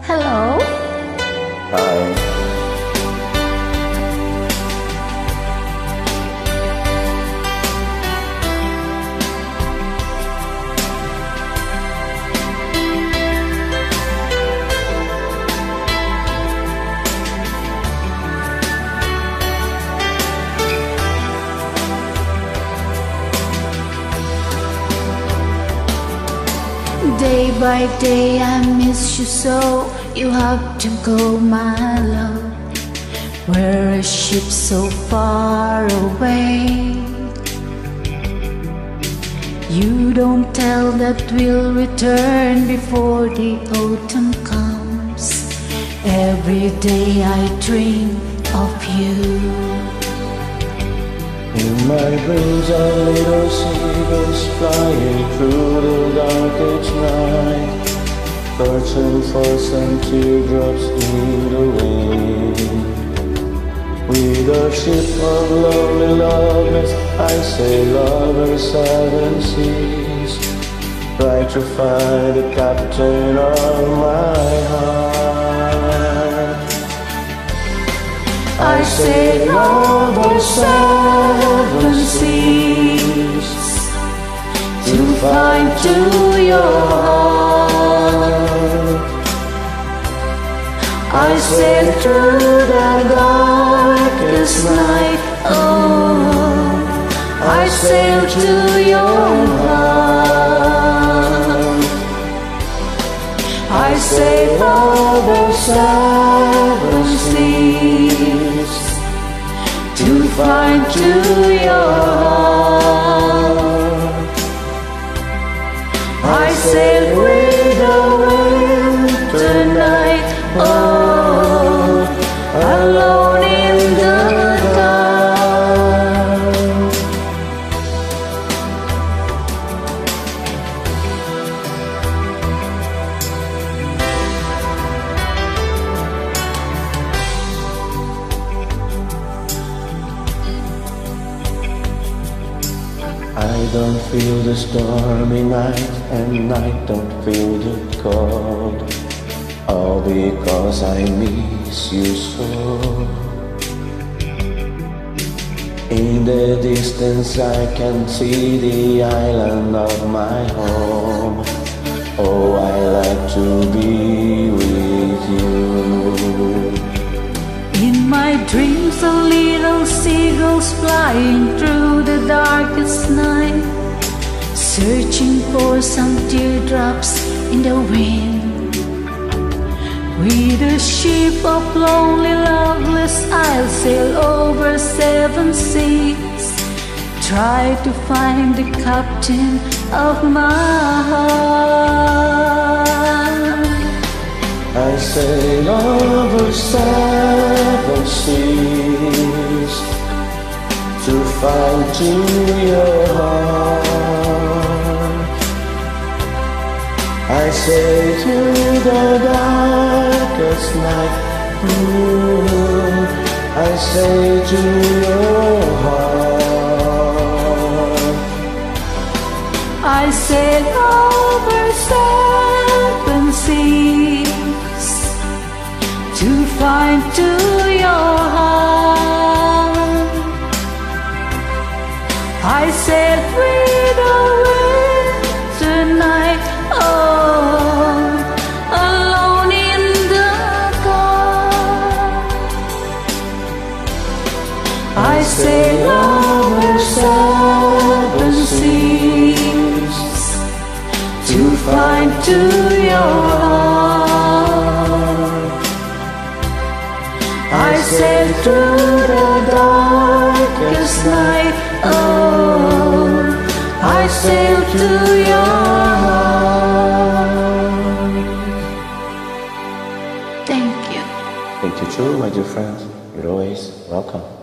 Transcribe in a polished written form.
Hello. Hi. Day by day I miss you so. You have to go, my love. We're a ship so far away. You don't tell that we'll return before the autumn comes. Every day I dream of you. In my dreams are little seagulls flying through the darkest night, searching for some teardrops in the wind. With a ship of lonely lovers, I sail over 7 seas, try to find the captain of my heart. I sail over 7 seas to find to your heart. I sail through the darkest night. Oh, I sail to your heart. I sail over 7 seas to find to your heart. I sail with the winter night. Oh, alone in the dark. I don't feel the stormy night, and I don't feel the cold, all because I miss you so. In the distance I can see the island of my home. Oh, I like to be with you. In my dreams a little seagulls flying through the darkest night, searching for some teardrops in the wind. With a ship of lonely loveless, I'll sail over 7 seas, try to find the captain of my heart. I sail over 7 seas to find to your heart. I sail through the darkest night. Ooh, I sail to your heart. I sail over 7 seas to find to your heart. I sail through the winter night. Oh, alone in the dark. I sail over 7 seas to find to your heart. I sail through the darkest night. Oh, I sail to your heart. Thank you. Thank you too, my dear friends. You're always welcome.